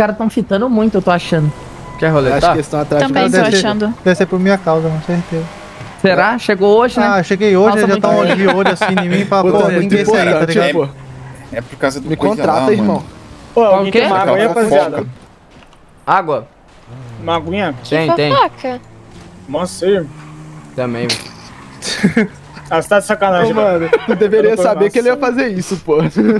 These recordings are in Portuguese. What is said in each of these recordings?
caras tão fitando muito, eu tô achando. Quer roletar? Acho que eles estão atrás Também de tô achando. Deve ser por minha causa, com certeza. Será? Chegou hoje, né? Ah, cheguei hoje, Nossa, já tá muito de olho assim em mim e fala, pô, muito quem é esse aí, tá importante, ligado? pô. É por causa do Me coisa contrata, lá, irmão. mano. Ô, Qual alguém que é? quer uma aguinha, rapaziada? Água? Uma aguinha? Tem. Nossa, aí. Também. Ah, você tá de sacanagem, Ô, mano, tu deveria saber que ele ia fazer isso, pô.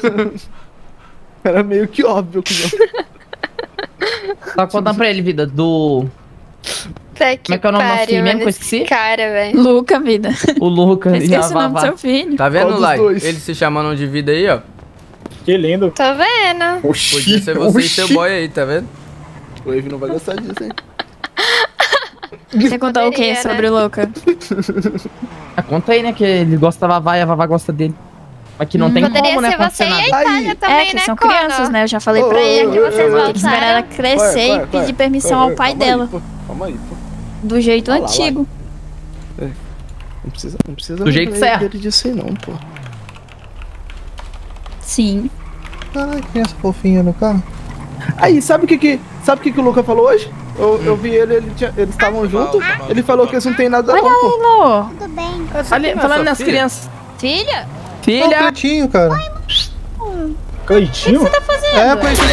Era meio que óbvio que não. Tá contando pra ele, vida, do... Tá Como é que é o nome do nosso filho mesmo que eu esqueci? Cara, velho. Luca, vida. O Lucas e a Esqueci o nome do Vavá. seu filho. Tá vendo, Qual dos Lai? dois? Ele se chamando de vida aí, ó. Que lindo. Tô vendo. Podia ser você e seu boy aí, tá vendo? O Eve não vai gostar disso, hein? Você contou o que Poderia, sobre o Luca? Ah, conta aí, né, que ele gosta da Vavá e a Vavá gosta dele. Mas que não tem Poderia como, né, ser acontecer você e a nada. Itália também, É, que né, são Conan? crianças, né? Eu já falei pra ele que vocês tem que esperar ela voltaram. crescer e pedir permissão ao pai dela. Calma aí, pô. Do jeito Vai lá, antigo. Não precisa Do jeito lembrar certo. dele disso aí não, pô. Sim. Ai, criança fofinha no carro. Aí, sabe o que o Luca falou hoje? Eu vi eles estavam juntos, ele falou que eles não tem nada não, pô. Alô? Tudo bem. Ali, falando nas crianças. Filha? Ô, Filha! Cleitinho, cara. Cleitinho? É, Cleitinho.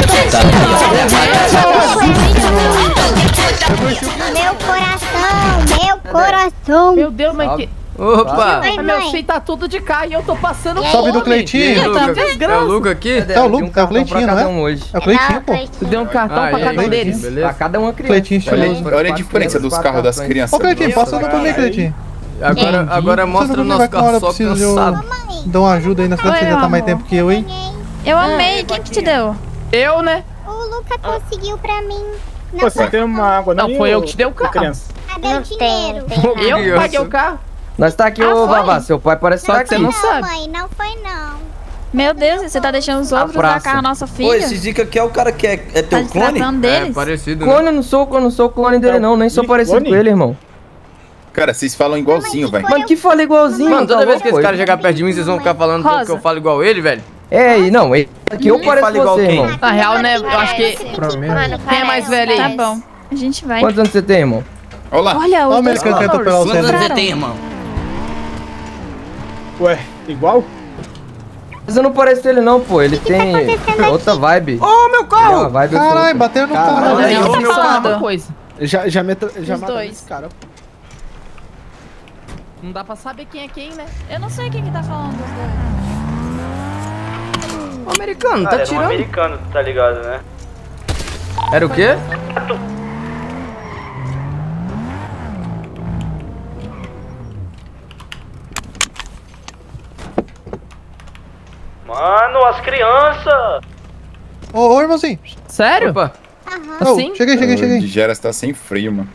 Meu coração. Meu Deus, mas que... Opa! Oi, Meu mãe. filho tá tudo de cá e eu tô passando Salve do fome. Cleitinho. Luca? desgraça. É o Luca aqui? É o Luca, é o Cleitinho, não é? hoje. É o Cleitinho, pô. Tu deu um cartão pra e aí, cada um deles. beleza? Pra cada uma criança. Cleitinho estiloso. Olha a diferença dos carros das crianças. Ô, Cleitinho, passa pra mim, Cleitinho. Agora mostra o nosso carro só cansado. Dá uma ajuda aí na cidade, Oi, você já tá meu mais amor. tempo que eu, hein? Eu amei. Quem que te deu? Eu, né? O Luca conseguiu pra mim. Pô, você tem uma água Não, não? foi ô, eu que te dei o carro. criança? Cadê o dinheiro? Eu que paguei o carro. Nós tá aqui, ô, Vavá. Seu pai parece Só que você não sabe. Mãe, não foi não. Meu Deus, você tá deixando os outros praça. dar carro à nossa filha? Pô, esse Zica aqui é o cara que é Tá teu clone? tratando deles? parecido. Clone, eu não sou clone dele não, nem sou parecido Clone? com ele, irmão. Cara, vocês falam igualzinho, velho. Mano, que fala igualzinho, Mano, toda tá vez que louco, esse cara pô? chegar perto de mim, vocês vão ficar falando Rosa. que eu falo igual ele, velho. É, e não, ele aqui eu Quem pareço fala igual você, quem? irmão. Na real, né, eu acho que... Mano, Quem é mais velho aí? Tá bom. A gente vai. Quantos anos você tem, irmão? Olha lá. Olha, Ó, o os dois americano quer atropelar o Colors. César. Compraram. irmão? Ué, igual? Mas eu não pareço ele não, pô. Ele tem outra vibe. Ô, meu Ele é carro! uma vibe Caralho, bateu no carro. Olha aí, Eu o que vou tá falar falando? uma coisa. Já Os mata dois. esse cara, pô. Não dá pra saber quem é quem, né? Eu não sei quem que tá falando dos dois. Ô, americano, tá tirando. americano, tá ligado, né? Era o quê? Mano, as crianças! Ô, irmãozinho. Sério? Opa. Aham. Ô, Assim? cheguei. O Digera está sem freio, mano.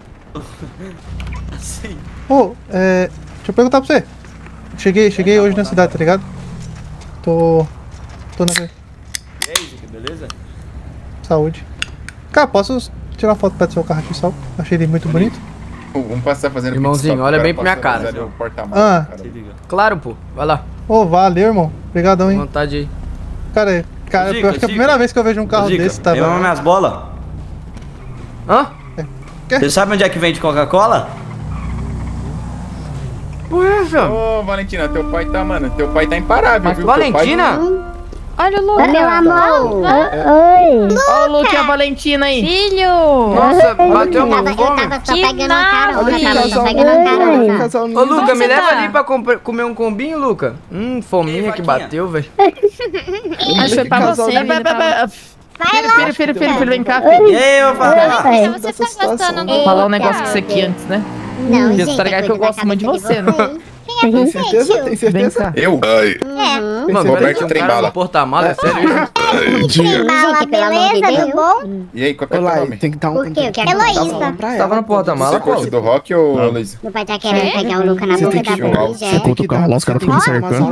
Ô, deixa eu perguntar pra você. Cheguei hoje na cidade, tá ligado? Tô na... E aí, Zica, beleza? Saúde. Cara, posso tirar foto perto do seu carro aqui só? Achei ele muito bonito. Pô, vamos passar fazendo Irmãozinho, pit stop, olha cara, bem pra minha passa cara. fazendo o porta-malas, Ah. cara. Claro, pô. Vai lá. Ô, valeu, irmão. Obrigadão, hein. Vontade aí. Cara, Zica, eu acho que é a primeira vez que eu vejo um carro Zica, desse, tá? lembra minhas bolas? Hã? Você sabe onde é que vende Coca-Cola? Porra, é essa? Ô, Valentina, teu pai tá, mano. Teu pai tá imparável, viu? Teu pai- Valentina? Olha o Luca. Oi, meu amor. Oi. Ó o Luke e a Valentina aí. Filho! Nossa, bateu uma Eu fome. tava só Que pegando uma carona. Olha que Tava só casal pegando uma carona. lindo, casal Ô, lindo. Luca, Como me você leva tá? ali pra comer um combinho, Luca. Fominha que Vaquinha? bateu, velho. Acho que foi pra casal você, lindo. vida, pra- Vai lá. Filho, vem cá, filho. E aí, eu falo. Você Dessa tá gostando situação. do Falar um negócio Luca? com você aqui antes, né? Não, Você gente, tá ligado que eu gosto muito de você, né? Quem é Tem você, certeza? tio? Tem Vem certeza? cá. Eu? É. Mano, Roberto peraí, tem um cara Trembala. no porta-mala, é sério isso? Fala, beleza? Tudo bom? E aí, qual que é o Olá, teu nome? tem que dar um... Por quê? O que tem Heloísa. dar um nome pra Você ela. tava no porta-mala, Você pô? curte do rock ou Luiz? Meu pai tá querendo pegar o Luca na Você boca tem da que polícia. Você tem que dar, os caras ficam cercando.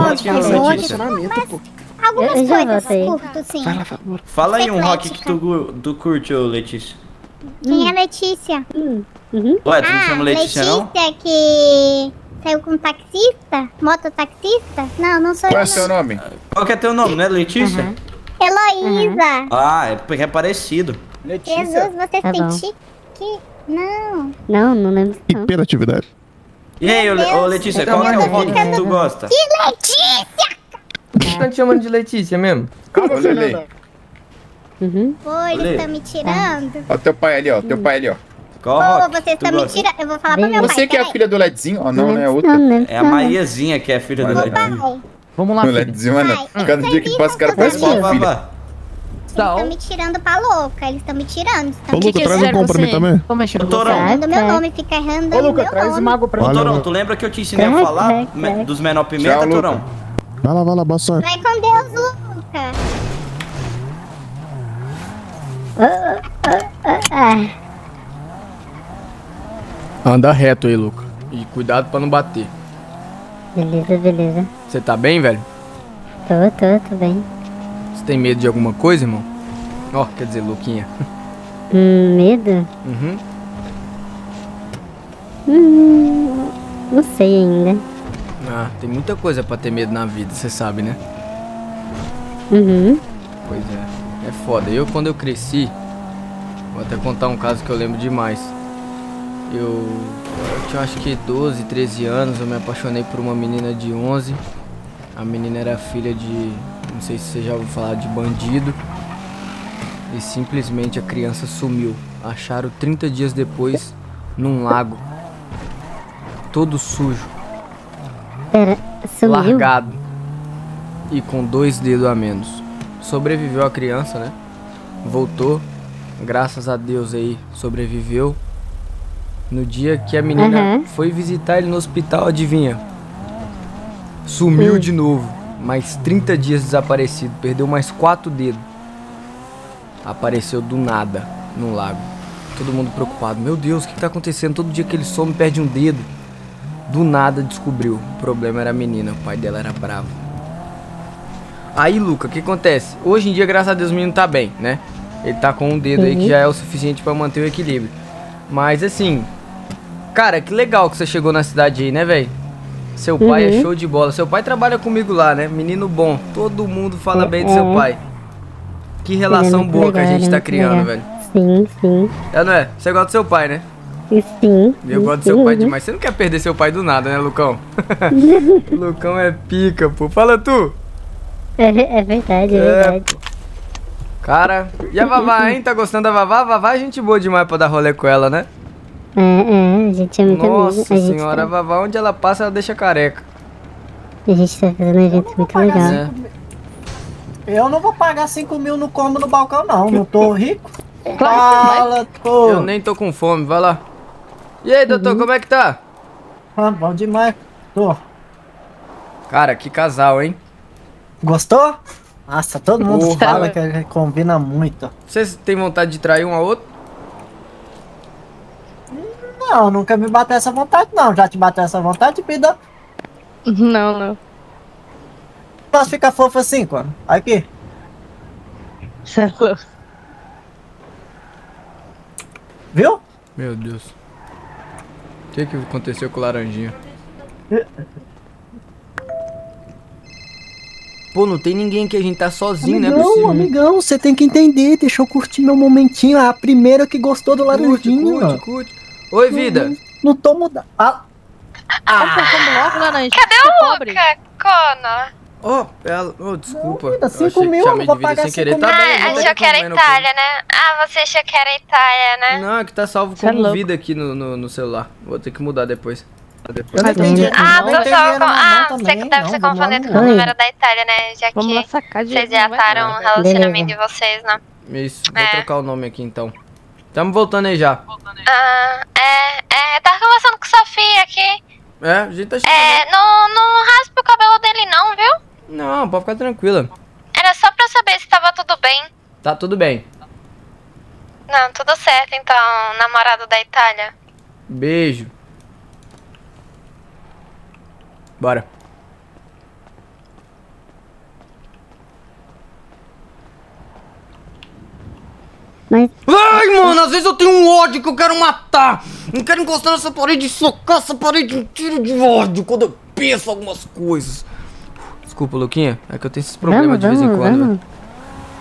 Algumas coisas curto, sim. Vai lá, por favor. Fala aí um rock Eclética. que tu curte, ô Letícia. Quem é Letícia? Ué, tu não chama Letícia, não? Letícia que saiu com taxista? Mototaxista? Não, não sou Qual é eu. o seu nome? Qual que é teu nome, né, Letícia? Heloísa. Ah, é porque é parecido. Jesus, vocês Tá têm bom. tique? Não. Não lembro. Não. Hiperatividade. E aí, ô Letícia, qual que é o rock que tu gosta? Que Letícia! Por que tá te chamando de Letícia mesmo? Calma, Lele. Oi, eles estão me tirando. Ó, teu pai ali, ó. Teu pai ali, ó. Qual Ô, rock vocês tu estão me gosta? tirando. Eu vou falar pro meu pai. Você que é a peraí. filha do Ledzinho? Ó, não, né? É outra. É a Mariazinha que é a filha do Ledinho. Pai, Vamos lá, O filho. Ledzinho, mano. Cada dia que passa, o cara parece Qual, uma filha. Vavá? eles estão me tirando pra louca. Eles estão me tirando. Ô, Luca, traz um pão pra mim também. Tô mexendo Ô, com Torão. você. Errando meu nome, fica errando Ô, Luca, meu traz o nome. mago pra Ô, mim. Torão, tu lembra que eu te ensinei a falar dos menor pimenta, Tchau, Luca. Torão? Vai lá, boa sorte. Vai com Deus, Luca. Anda reto aí, Luca. E cuidado pra não bater. Beleza. Você tá bem, velho? Tô bem. Você tem medo de alguma coisa, irmão? Ó, quer dizer, Luquinha. Medo? Não sei ainda. Ah, tem muita coisa pra ter medo na vida, você sabe, né? Pois é. É foda. Quando eu cresci, vou até contar um caso que eu lembro demais. Eu tinha acho que 12, 13 anos, eu me apaixonei por uma menina de 11. A menina era filha de, não sei se você já ouviu falar, de bandido. E simplesmente a criança sumiu. Acharam 30 dias depois num lago. Todo sujo. Pera, sumiu? Largado. E com 2 dedos a menos. Sobreviveu a criança, né? Voltou. Graças a Deus aí, sobreviveu. No dia que a menina foi visitar ele no hospital, adivinha? Sumiu de novo. Mais 30 dias desaparecido. Perdeu mais 4 dedos. Apareceu do nada no lago. Todo mundo preocupado. Meu Deus, o que tá acontecendo? Todo dia que ele some, perde um dedo. Do nada descobriu. O problema era a menina. O pai dela era bravo. Aí, Luca, o que acontece? Hoje em dia, graças a Deus, o menino tá bem, né? Ele tá com um dedo aí que já é o suficiente pra manter o equilíbrio. Mas assim, cara, que legal que você chegou na cidade aí, né, velho? Seu pai é show de bola. Seu pai trabalha comigo lá, né? Menino bom. Todo mundo fala bem do seu pai. Que relação boa que a gente tá criando, velho. Sim. É, não é? Você gosta do seu pai, né? Sim. Eu gosto do seu pai demais. Você não quer perder seu pai do nada, né, Lucão? Lucão é pica, pô. Fala tu. É verdade, é verdade. Cara, e a Vavá, hein? Tá gostando da Vavá? Vavá é gente boa demais pra dar rolê com ela, né? A gente é muito amigo. Nossa senhora, a Vavá, onde ela passa, ela deixa careca. A gente tá fazendo um evento muito legal. É. Eu não vou pagar 5 mil no combo no balcão, não. Não tô rico. Fala, eu nem tô com fome, vai lá. E aí, doutor, como é que tá? Ah, bom demais. Tô. Cara, que casal, hein? Gostou? Nossa, todo mundo Porra. fala que combina muito. Vocês têm vontade de trair um ao outro? Não, nunca me bateu essa vontade, não. Já te bateu essa vontade, Pida? Não. Posso ficar fofo assim, quando? Aqui. Viu? Meu Deus. O que aconteceu com o laranjinha? Pô, não tem ninguém que a gente tá sozinho, né? Amigão, você tem que entender. Deixa eu curtir meu momentinho. A primeira que gostou do laranjinho. Curte. Oi, vida. Não tô mudando. Cadê o Luca, Cona? Desculpa. Vida, Eu 5 achei que mil, chamei vou de vida pagar sem querer. 5 Tá mil. bem, Achou que era Itália, né? Ah, você achou que era Itália, né? Não, é que tá salvo Você é como louco. vida aqui no celular. Vou ter que mudar depois. Eu não entendi. Ah, Não entendi pessoal, não você também, deve não, ser vamos lá, confundido não. com o número da Itália, né? Já Vamos lá que sacar de vocês já ataram um relacionamento de vocês, né? Isso, vou trocar o nome aqui então. Tamo voltando aí já. Tava conversando com Sofia aqui. A gente tá chegando. Não raspa o cabelo dele não, viu? Não, pode ficar tranquila. Era só pra saber se tava tudo bem. Tá tudo bem. Não, tudo certo então, namorado da Itália. Beijo. Bora. Mas... Ai, mano, às vezes eu tenho um ódio que eu quero matar. Não quero encostar nessa parede e socar essa parede um tiro de ódio quando eu penso algumas coisas. Desculpa, Luquinha, é que eu tenho esses problemas de vez em quando.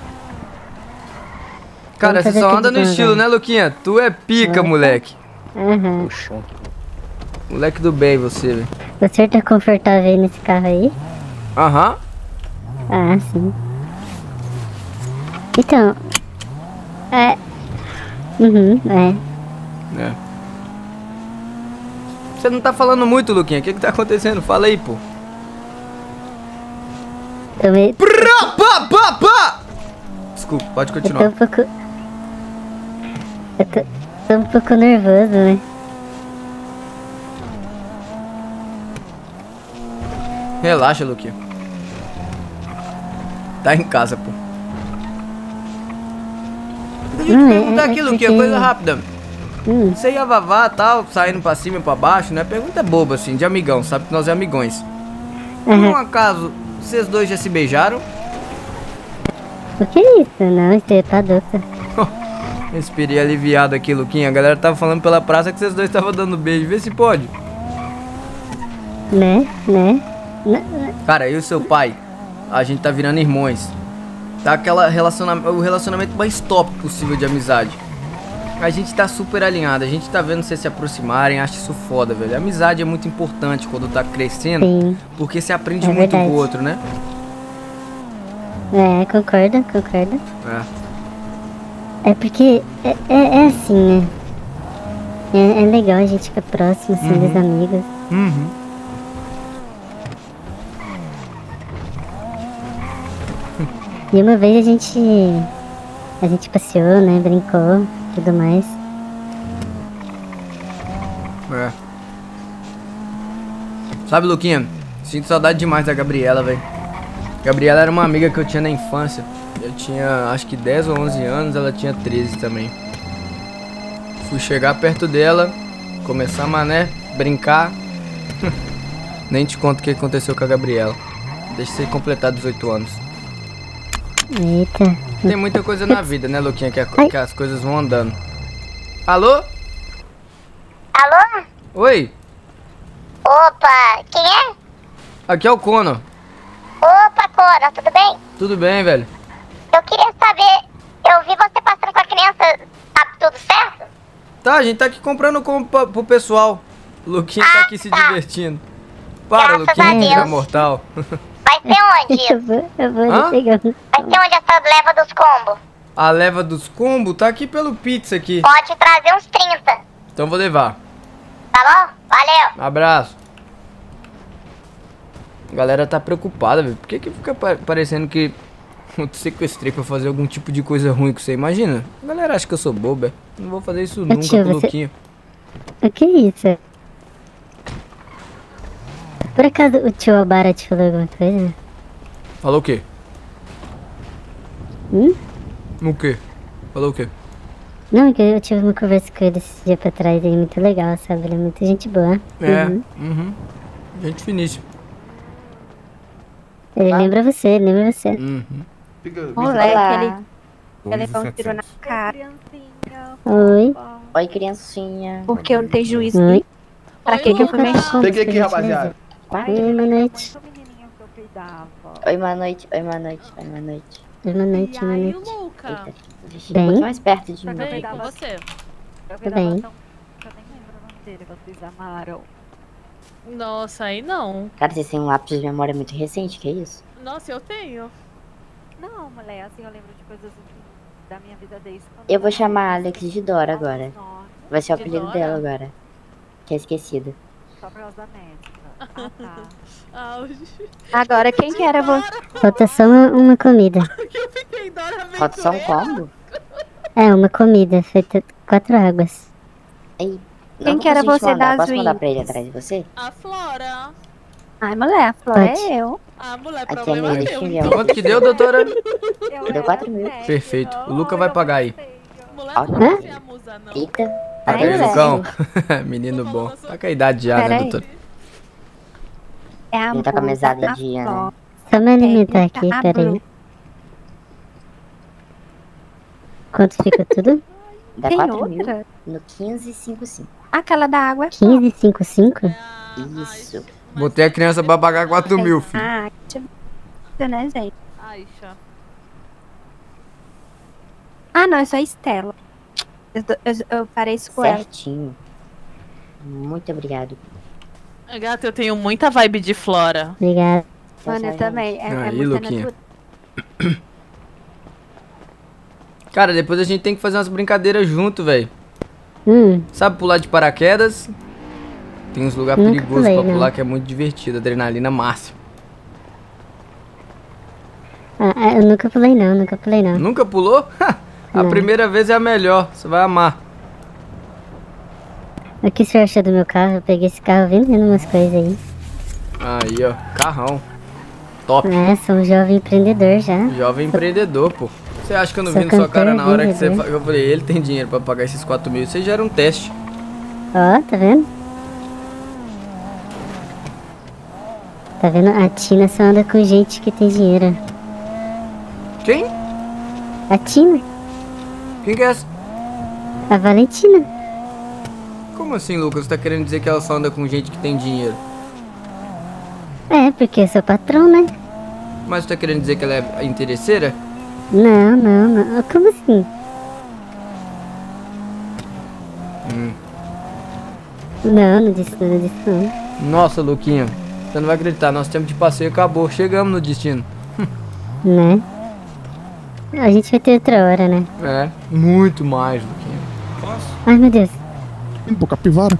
Cara, você só anda no estilo, né, Luquinha? Tu é pica, moleque. Aham. Moleque do bem, você, velho. O senhor tá confortável aí nesse carro aí? Aham. Ah, sim. Então... É. Você não tá falando muito, Luquinha. O que tá acontecendo? Fala aí, pô. Pá! Desculpa, pode continuar. Eu tô um pouco nervoso, né? Relaxa, Luquinha. Tá em casa, pô. Deixa eu te perguntar aqui, Luquinha, coisa rápida. Você e a Vavá, tal, saindo pra cima e pra baixo, né? Pergunta boba, assim, de amigão. Sabe que nós é amigões. Por um acaso, vocês dois já se beijaram? O que é isso? Não, isso é pra doce. Respirei aliviado aqui, Luquinha. A galera tava falando pela praça que vocês dois estavam dando beijo. Vê se pode. Né? Cara, eu e o seu pai, a gente tá virando irmãos. Tá o relacionamento mais top possível de amizade. A gente tá super alinhado, a gente tá vendo vocês se aproximarem, acho isso foda, velho. A amizade é muito importante quando tá crescendo, sim, porque se aprende muito com o outro, né? Concordo. É porque é assim, né? É legal a gente ficar próximo, assim, dos amigos. E uma vez a gente passeou, né? Brincou, tudo mais. Sabe, Luquinha, sinto saudade demais da Gabriela, velho. Gabriela era uma amiga que eu tinha na infância. Eu tinha, acho que 10 ou 11 anos, ela tinha 13 também. Fui chegar perto dela, começar a mané, brincar. Nem te conto o que aconteceu com a Gabriela. Deixa você completar 18 anos. Eita. Tem muita coisa na vida, né, Luquinha, que as coisas vão andando. Alô? Alô? Oi? Opa, quem é? Aqui é o Conor. Opa, Conor, tudo bem? Tudo bem, velho? Eu queria saber, eu vi você passando com a criança, tá tudo certo? Tá, a gente tá aqui comprando pro pessoal. O Luquinha tá aqui se divertindo. Para, Graças a Luquinha, Deus. é mortal. Vai ser onde? Eu vou lhe pegar. Vai ser onde essa leva dos combos? A leva dos combos tá aqui pelo pizza aqui. Pode trazer uns 30. Então vou levar. Tá bom? Valeu. Abraço. A galera tá preocupada, velho. Por que fica parecendo que eu te sequestrei pra fazer algum tipo de coisa ruim com você? Imagina. A galera acha que eu sou boba. Não vou fazer isso nunca com o Luquinha. O que é isso? Por acaso o tio Albara te falou alguma coisa? Falou o quê? O quê? Falou o quê? Não, que eu tive uma conversa com ele esse dia pra trás, ele é muito legal, sabe? Ele é muita gente boa. Gente finíssima. Ele lembra você, Moleque, ele levou um tiro na cara. Oi. Oi, criancinha. Porque eu não tenho juízo. Oi. Pra que eu fui mexer? Peguei aqui, rapaziada. Oi, boa noite. Oi, boa noite. Oi, boa noite. Oi, boa noite. Boa noite, boa noite. Eita, deixa Bem? um pouquinho mais perto de mim. Bem, com você. Tudo bem. Vocês amaram. Nossa, aí não. Cara, vocês têm um lápis de memória muito recente, que é isso? Nossa, eu tenho. Não, mulher, assim eu lembro de coisas da minha vida desde quando... Eu vou chamar a Alex de Dora agora. Vai ser o apelido dela agora. Que é esquecida. Só por causa da médica. Agora, quem que era você? Falta só uma comida. Falta só um combo? É, uma comida, feita 4 águas. Ei, quem que era você das Posso mandar Wings? pra ele atrás de você? A Flora. Ai, mulher, a Flora é eu. Ah, mulher, Aqui é problema meu é destino. meu. Quanto que deu, doutora? Deu 4 mil. Perfeito. O Luca vai pagar aí. Eita. Paga aí, Lucão. Menino bom. Tá com a idade já, né, doutora? Ele tá com a mesada de dia, né? Só me alimentar aqui, peraí. Quanto fica tudo? Dá Tem 4 mil outra? no 1555. Aquela da água. 15,55? Isso. Botei a criança pra pagar 4 mil, filho. Ah, deixa eu ver, né, gente? Aixa. Ah, não, é só a Estela. Eu pareço com ela. Certinho. Muito obrigado. Gata, eu tenho muita vibe de Flora. Obrigada. Mano, eu também. É Aí, muita Luquinha. Cara, depois a gente tem que fazer umas brincadeiras junto, velho. Sabe pular de paraquedas? Tem uns lugares Nunca perigosos pulei, pra pular não. que é muito divertido. Adrenalina máxima. Eu nunca pulei não, Nunca pulou? A Não. primeira vez é a melhor. Você vai amar. O que o senhor achou do meu carro? Eu peguei esse carro vendendo umas coisas aí. Aí, ó. Carrão. Top. Sou um jovem empreendedor já. Jovem empreendedor, pô. Você acha que eu não Sou vi na sua cara na hora que você... vendedor. Eu falei, ele tem dinheiro pra pagar esses 4 mil. Você já era um teste. Ó, tá vendo? Tá vendo? A Tina só anda com gente que tem dinheiro. Quem? A Tina. Quem que é essa? A Valentina. Como assim, Lucas? Você tá querendo dizer que ela só anda com gente que tem dinheiro? É, porque eu sou patrão, né? Mas você tá querendo dizer que ela é interesseira? Não. Como assim? Não disse não. Nossa, Luquinha. Você não vai acreditar. Nosso tempo de passeio acabou. Chegamos no destino. Né? A gente vai ter outra hora, né? É, muito mais, Luquinha. Ai, meu Deus. Pô, capivara.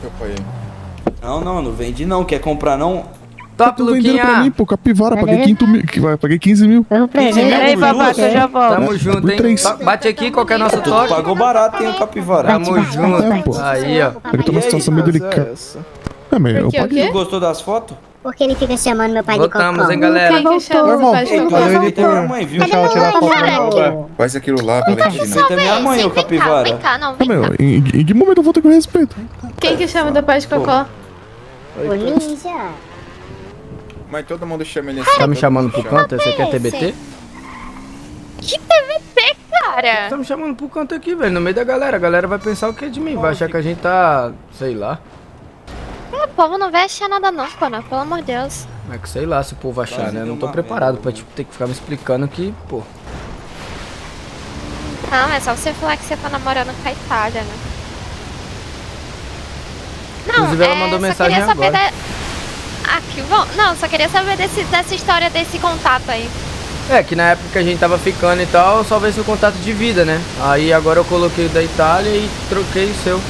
Não vendi não. Quer comprar não? Top, Tô vendendo pra mim, pô, capivara. Paguei 15 mil. Peraí, babaca, eu já volto. Tamo junto, hein? Bate aqui, qualquer nosso toque. Pagou barato, hein, o capivara. Tamo junto. Aí, ó. É que eu tô numa situação meio delicada. É, mas eu paguei. Tu gostou das fotos? Por que ele fica chamando meu pai Voltamos, de cocô? hein, galera? Quem que chama Irmão, pai de cocô? valeu, editor. Mãe, viu? Deixa ela tirar foto da minha. Faz aquilo lá, Valentina. Você é minha mãe, ô capivara. Em que momento eu vou ter com respeito? Quem que chama do pai de cocô? O ninja. Mas todo mundo chama ele assim. Tá me chamando pro canto? Você quer TBT? Que TBT, cara? Tá me chamando pro canto aqui, velho, no meio da galera. A galera vai pensar o que de mim? Vai achar que a gente tá... sei lá. O povo não vai achar nada não, Conan, pelo amor de Deus. É que sei lá se o povo achar, né? Eu não tô preparado pra, tipo, ter que ficar me explicando que, pô... Não, é só você falar que você tá namorando com a Itália, né? Não, Inclusive, ela mandou mensagem só queria saber agora. Ah, que bom. Não, só queria saber dessa história, desse contato aí. É, que na época que a gente tava ficando e tal, eu só vi seu contato de vida, né? Aí agora eu coloquei o da Itália e troquei o seu.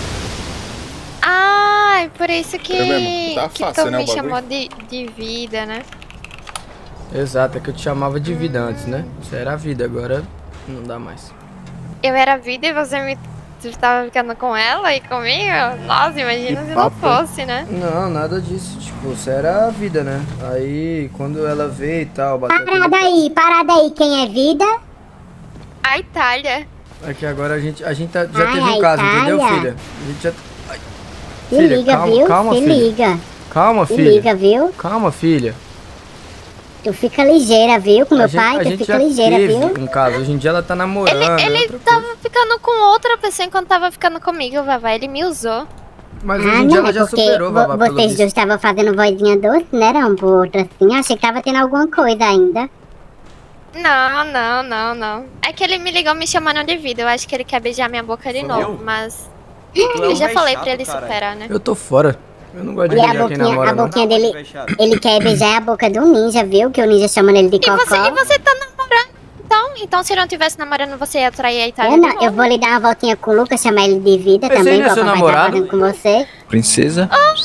Ah, por isso que, mesmo, tá que fácil, tu né, me o bagulho? chamou de vida, né? Exato, é que eu te chamava de vida antes, né? Você era a vida, agora não dá mais. Eu era vida e tu tava ficando com ela e comigo? Nossa, imagina se não fosse, né? Não, nada disso. Tipo, você era a vida, né? Aí, quando ela veio e tal, bateu Parada aí, quem é vida? A Itália. É que agora a gente já teve Ai, um caso, Itália. entendeu, filha? A gente já... Ai. Se Filha, liga, calma, viu? calma, Se filha. liga. Calma, Se filha. liga, viu? Calma, filha. Tu fica ligeira, viu? Com meu A pai, tu gente fica já ligeira, teve viu? um caso, hoje em dia ela tá namorando. Ele tava ficando com outra pessoa enquanto tava ficando comigo, Vavá. Ele me usou. Mas hoje em dia ela já porque superou, Vavá, pelo vocês visto. dois estavam fazendo vozinha doce, né? Não, pro outro assim. Achei que tava tendo alguma coisa ainda. Não. É que ele me ligou me chamando de vida. Eu acho que ele quer beijar minha boca de novo, mas... Eu já falei pra ele superar, né? Eu tô fora. Eu não gosto de E a beijar quem namora, boquinha, a não. boquinha dele, ele quer beijar a boca do ninja, viu? Que o ninja chama ele de cocó. E você tá namorando? Então se eu não tivesse namorando, você ia trair a Itália Eu de não, novo? eu vou lhe dar uma voltinha com o Lucas, chamar ele de vida Esse também, aí não é que o seu papai namorado? tá fazendo com você. Princesa?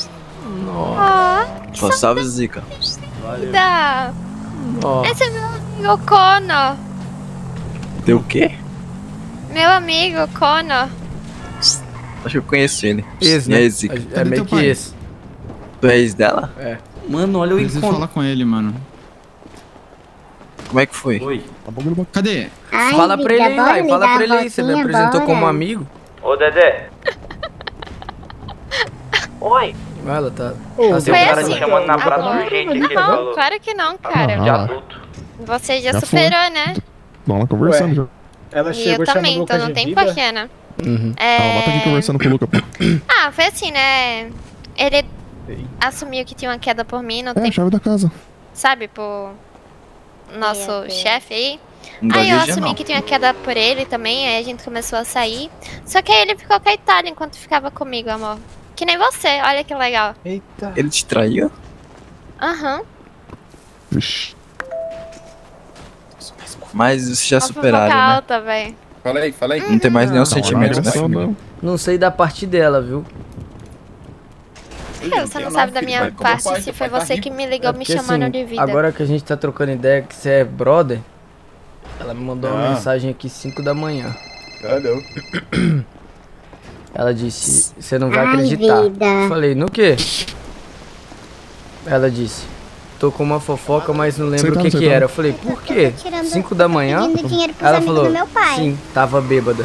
Ó, Salve, Zica. vida! Ó. Esse é meu amigo Conor. Deu o quê? Meu amigo Conor. Acho que eu conheço ele. Esse, E né? aí, Zica? É meio que esse. Tu é ex dela? É. Mano, olha o Preciso encontro. falar com ele, mano. Como é que foi? Oi. Cadê? Ai, Fala pra ele aí, bora vai. lhe Fala dar pra ele a aí. Você me voltinha, apresentou bora. como amigo? Ô, Dedé. Oi. Ela tá... Ô, tá Foi cara assim? te chamando na praça Ah, urgente aqui, ele não, falou. claro que não, cara. De adulto. Você já Já superou, né? Não, ela conversando já. Ela E chegou eu chamando também, o então Lucas não de tem vida. porquê, né? Uhum. Ela bota aqui conversando com o Luca, pô. Ah, foi assim, né? Ele assumiu que tinha uma queda por mim no É, a tempo, chave da casa. sabe? Por nosso chefe aí. Aí eu assumi que tinha queda por ele também, aí a gente começou a sair. Só que aí ele ficou com a Itália enquanto ficava comigo, amor. Que nem você, olha que legal. Eita. Ele te traiu? Aham. Vixe. Mas vocês já Uma superaram, fofoca né? alta, velho. Fala aí. Não tem mais nenhum sentimento, né? Não sei da parte dela, viu? Você não sabe da minha parte, se foi você que me ligou me chamando assim, de vida. agora que a gente tá trocando ideia que você é brother, ela me mandou uma mensagem aqui 5 da manhã. Ela disse, você não vai acreditar. Eu falei, no quê? Ela disse, tô com uma fofoca, mas não lembro o que que era. Eu falei, por quê? 5 da manhã? Ela falou, sim, tava bêbada.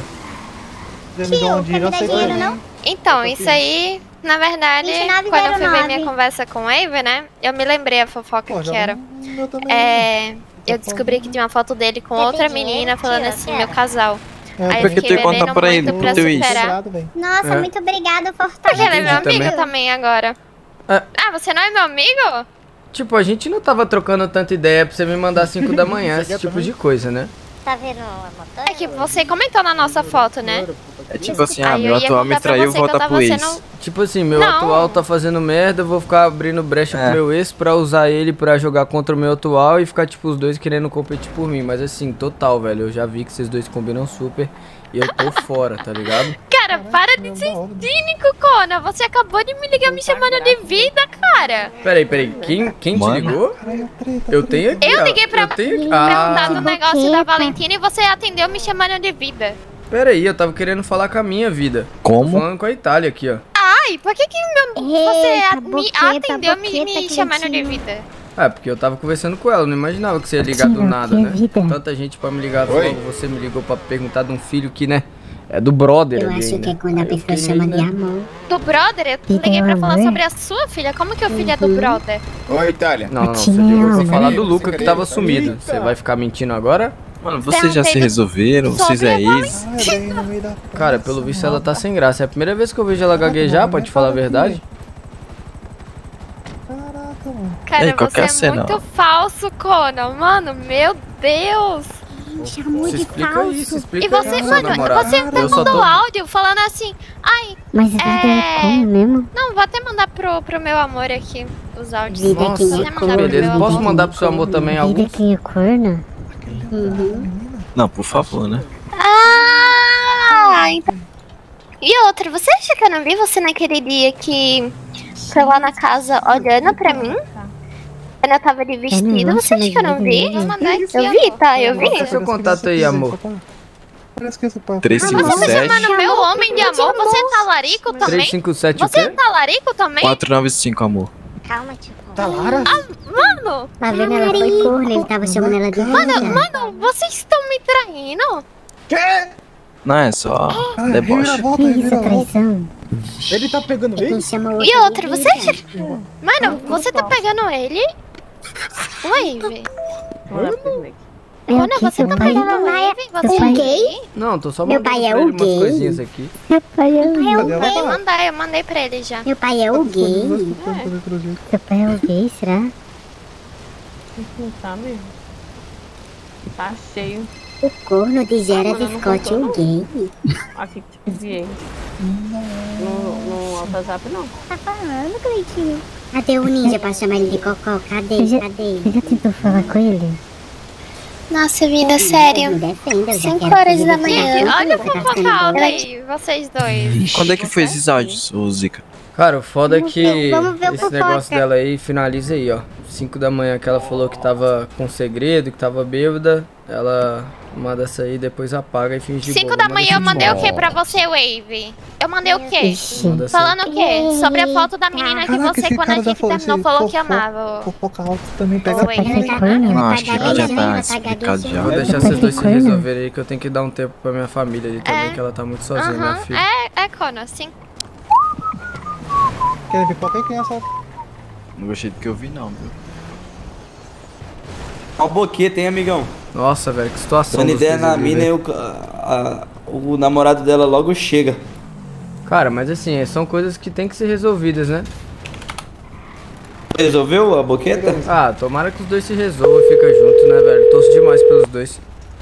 Então, isso aí, na verdade, quando eu fui ver minha conversa com o Ave, né? Eu me lembrei a fofoca que era. Eu descobri que tinha uma foto dele com outra menina falando assim, meu casal. Aí eu fiquei bebendo muito pra superar. Nossa, muito obrigada por estar. Porque ele é meu amigo também agora. Ah, você não é meu amigo? Tipo, a gente não tava trocando tanta ideia pra você me mandar 5 da manhã, esse tipo de coisa, né? Tá vendo a motor? É que você comentou na nossa foto, né? É tipo assim, meu atual me traiu, volta pro ex. Tipo assim, meu atual tá fazendo merda, eu vou ficar abrindo brecha pro meu ex pra usar ele pra jogar contra o meu atual e ficar, tipo, os dois querendo competir por mim. Mas assim, total, velho, eu já vi que vocês dois combinam super e eu tô fora, tá ligado? Cara, para de ser cínico, Kona. Você acabou de me ligar me chamando de vida, cara. Peraí, quem te ligou? Eu tenho aqui, Eu liguei pra perguntar do negócio da Valentina e você atendeu me chamando de vida. Peraí, eu tava querendo falar com a minha vida. Como? Tô falando com a Itália aqui, ó. Ai, por que você me atendeu me chamando de vida? Ah, porque eu tava conversando com ela, eu não imaginava que você ia ligar do nada, né? Tanta gente pra me ligar, logo você me ligou pra perguntar de um filho que, né, é do brother. Eu acho que é quando a pessoa chama de amor. Do brother? Eu liguei pra falar sobre a sua filha, como que o filho é do brother? Oi, Itália. Não, você devia falar do Luca que tava sumido. Você vai ficar mentindo agora? Mano, vocês já se resolveram? Vocês é ex? Cara, pelo visto ela tá sem graça. É a primeira vez que eu vejo ela gaguejar, pra te falar a verdade. Cara, você é muito falso, Conan. Mano, meu Deus. Chamou de falso. E você, mano, você tá mandando áudio falando assim, ai, mas é como mesmo? Não, vou até mandar pro meu amor aqui os áudios. Nossa, beleza. Posso mandar pro seu amor também algum? Quem é corno? Não, por favor, né? Então. E outra, você acha que eu não vi você naquele dia que foi lá na casa olhando pra mim? Quando eu tava de vestido, você acha que eu não vi? Eu vi, tá? Eu vi. Qual é o seu contato aí, amor? 357. Você tá chamando meu homem de amor? Você é talarico também? 357 o Você é quê? talarico também? 495, amor. Calma, tipo. Talara? Mano! Tá vendo? Ela foi corno, ele tava chamando ela de vida. Mano, vocês estão me traindo? Quê? Não, é só deboche. Isso é traição. Ele tá pegando ele? E outra, você acha... Mano, você tá pegando ele? Wave. Mano, você tá pegando o Wave? Você é gay? Não, tô só Meu mandando pai é pra o ele umas gay. coisinhas aqui. Meu pai é o gay. Pode mandar, eu mandei pra ele já. Meu pai é o gay. Seu pai é o gay, será? Não tá mesmo. Tá cheio. O corno de Gerard Scott, o gay. Aqui que te enviei. No WhatsApp não. Tá falando, Cleitinho? Cadê o ninja pra chamar ele de cocó? Cadê? Cadê? Você já tentou falar com ele? Nossa, vida, sério. 5 horas da manhã. Olha o Tá fofocal aí, vocês dois. Quando é que foi esses áudios, ô Zica? Cara, o foda é que vamos ver o esse fofoca. negócio dela aí, finaliza aí, ó. 5 da manhã que ela falou que tava com segredo, que tava bêbada. Ela manda essa aí, depois apaga e finge de 5 boa. da Manda manhã esse eu mandei o de que boa. pra você, Wave? Eu mandei o quê? Manda essa. Falando o quê? Sobre a foto da menina que Caraca, você, esse quando a cara já gente falou terminou, assim, falou que amava. Fofoca alta também pega Oi. Não, acho que já tá explicado já. Vou deixar vocês dois se resolverem aí, que eu tenho que dar um tempo pra minha família ali também, que ela tá muito sozinha, minha Aham, filha. é Conan, sim. Quer pipoca aí? Quem é essa? Não gostei do que eu vi, não, viu? Ó o boquete, hein, amigão? Nossa, velho, que situação. Dando ideia vocês na ali, mina e velho. o namorado dela logo chega. Cara, mas assim, são coisas que tem que ser resolvidas, né? Resolveu a boqueta? Ah, tomara que os dois se resolvam e fica junto, né, velho? Torço demais pelos dois.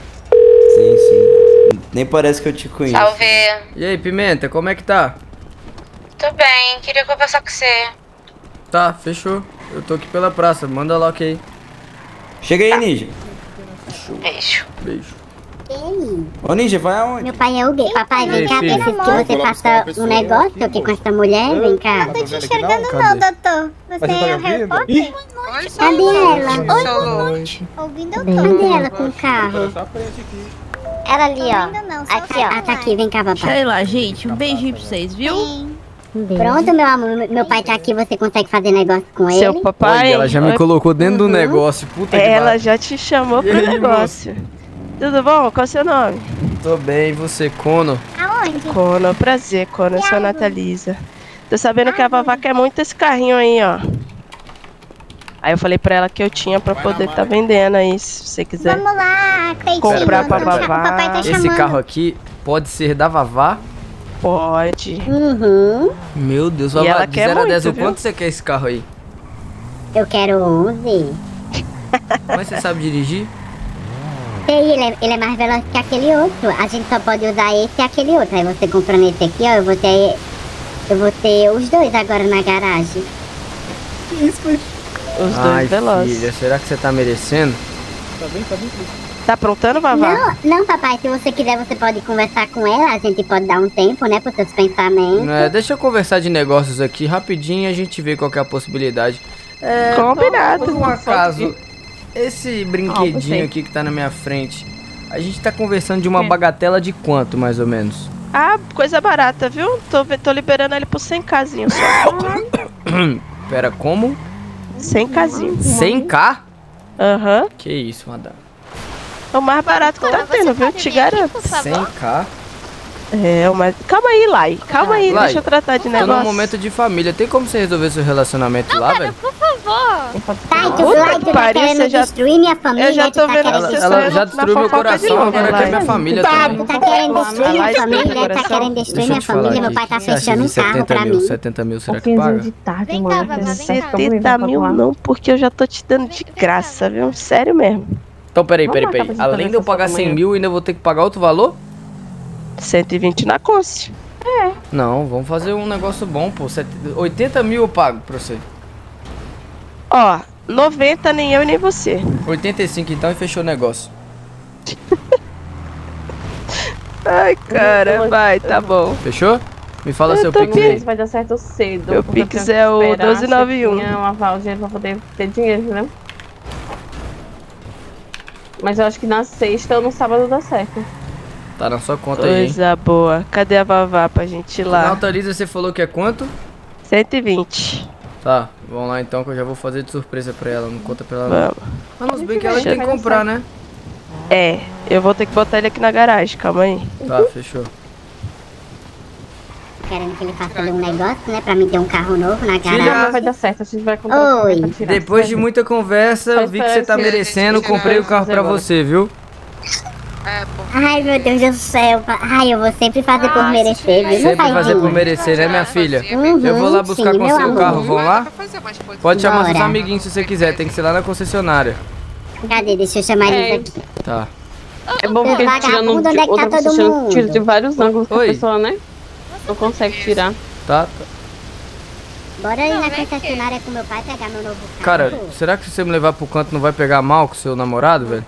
Nem parece que eu te conheço. Salve. E aí, Pimenta, como é que tá? Tô bem, queria conversar com você. Tá, fechou. Eu tô aqui pela praça, manda lá, ok. Chega aí, Ninja. Beijo. Beijo. Ô, Ninja, vai aonde? Meu pai é o gay. Papai, vem cá, filho. preciso que você faça um negócio aqui com essa mulher. Vem cá. Não tô te enxergando não, doutor. Você é o Harry Potter? Cadê ela? Oi, boa noite. Ouvindo eu tô. Cadê ela com o carro? Ela ali, ó. Aqui, ó. Tá aqui, vem cá, papai. Sei lá, gente. Um beijinho pra vocês, viu? Pronto, meu amor. Meu pai tá aqui, você consegue fazer negócio com ele? Seu papai. Olha, ela já me colocou dentro do negócio, puta que Ela pariu. já te chamou pro negócio. Tudo bom? Qual é o seu nome? Tô bem, e você, Cono? Aonde? Cono, prazer, Cono. Eu sou a Natalisa. Tô sabendo que a Vavá quer muito esse carrinho aí, ó. Aí eu falei pra ela que eu tinha pra poder tá vendendo aí, se você quiser. Vamos lá, Cleitinho. Comprar pra O papai Vavá. tá Esse chamando. carro aqui pode ser da Vavá? Pode. Uhum. Meu Deus, E Vavá, ela de quer 0 a 10, muito, o quanto você quer esse carro aí? Eu quero 11. Mas você sabe dirigir? Sei, ele é mais veloz que aquele outro. A gente só pode usar esse e aquele outro. Aí você comprando esse aqui, ó, eu vou ter os dois agora na garagem. Que isso, foi? Os Ai, dois velozes. filha, será que você tá merecendo? Tá bem. Tá aprontando, Vavá? Não, papai, se você quiser, você pode conversar com ela. A gente pode dar um tempo, né, pros seus pensamentos. Deixa eu conversar de negócios aqui rapidinho e a gente vê qual que é a possibilidade. Combinado. Por um acaso, esse brinquedinho aqui que tá na minha frente, a gente tá conversando de uma bagatela de quanto, mais ou menos? Ah, coisa barata, viu? Tô liberando ele por 100kzinho só. Pera, como? 100kzinho. 100k? Aham. Que isso, madame. É o mais barato que tá tendo, viu? Te garanto. 100k? É, mas... Calma aí, Lai. Calma aí, Lai, deixa eu tratar de tô negócio. num momento de família. Tem como você resolver seu relacionamento lá, velho? Por favor. Tá, tu Puta vai, que tu tá pariu, querendo você já- destruir minha família, Eu já tô tu tá vendo querendo que você Ela já na destruiu meu fofoca de coração, novo, agora Lai. quer minha família também. Tu tá querendo destruir minha Lai, família, tá coração. querendo destruir Deixa minha eu te falar família. Meu aqui. pai tá O que você acha fechando de um carro 70 pra mil? mim. 70 mil, será que paga? de tarde, Vem cá, mano. Vavá, vem cá. 70 mil não, porque eu já tô te dando de graça, viu? Sério mesmo. Então, peraí. Vamos marcar pra gente Além de eu conversar pagar amanhã. 100 mil, ainda vou ter que pagar outro valor? 120 na Conce. Não, vamos fazer um negócio bom, pô. 80 mil eu pago pra você. Ó, 90 nem eu nem você. 85 então e fechou o negócio. Ai, cara, vai, tá bom. Fechou? Me fala seu tô Pix bem. aí. Isso vai dar certo cedo. Meu porque eu Pix tenho é que o esperar 1291. a chefinha lavar o dinheiro pra poder ter dinheiro, né? Mas eu acho que na sexta ou no sábado dá certo. Tá na sua conta aí, hein? Coisa boa. Cadê a Vavá pra gente ir lá? Natalisa, você falou que é quanto? 120. Tá, vamos lá então que eu já vou fazer de surpresa pra ela. Não conta pra ela. Vamos. Mas bem que ela tem que comprar, né? É, eu vou ter que botar ele aqui na garagem, calma aí. Tá, fechou. Querendo que ele faça ali um negócio, né, pra mim ter um carro novo na Filha, garagem. Vai dar certo, a gente vai comprar Oi. pra tirar. Depois de muita conversa, eu vi que você tá merecendo. Comprei o carro pra você, viu? Ai, meu Deus do céu. Ai, eu vou sempre fazer por merecer, viu? Não Sempre faz fazer isso. por merecer, né, minha filha? Uhum, Eu vou lá buscar sim, com meu seu amor. carro, vão lá? Pode chamar seus Bora. amiguinhos se você quiser, tem que ser lá na concessionária. Cadê? Deixa eu chamar eles aqui. Tá. É bom porque Vagabundo, tirando onde é que tá outra todo pessoa mundo? tira de vários ângulos da Oi. pessoa, né? Não consegue tirar. Tá. Bora ir na concessionária com meu pai pegar meu novo carro. Cara, será que se você me levar pro canto não vai pegar mal com seu namorado, velho?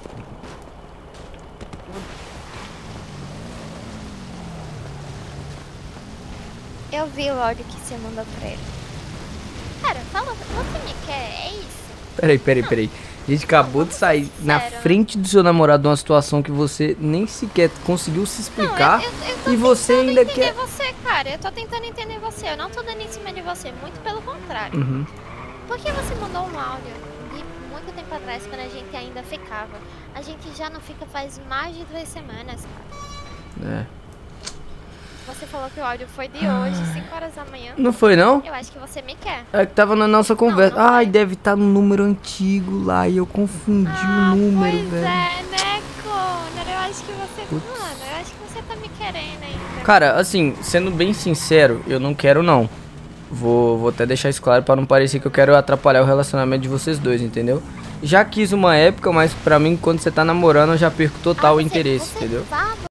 Eu vi o áudio que você mandou pra ele. Cara, fala, você me quer? É isso? Peraí. A gente acabou de sair na frente do seu namorado de uma situação que você nem sequer conseguiu se explicar. Tô E você tentando ainda entender quer... você, cara. Eu tô tentando entender você. Eu não tô dando em cima de você. Muito pelo contrário. Uhum. Por que você mandou um áudio de muito tempo atrás, quando a gente ainda ficava? A gente já não fica faz mais de 3 semanas, cara. É. Você falou que o áudio foi de hoje, 5 horas da manhã. Não foi, não? Eu acho que você me quer. É que tava na nossa conversa. Ai, deve estar no número antigo lá e eu confundi o número, Pois velho. é, né, Connor? Eu acho que você... Mano, eu acho que você tá me querendo ainda. Cara, assim, sendo bem sincero, eu não quero não. Vou até deixar isso claro pra não parecer que eu quero atrapalhar o relacionamento de vocês dois, entendeu? Já quis uma época, mas pra mim, quando você tá namorando, eu já perco total o interesse, entendeu?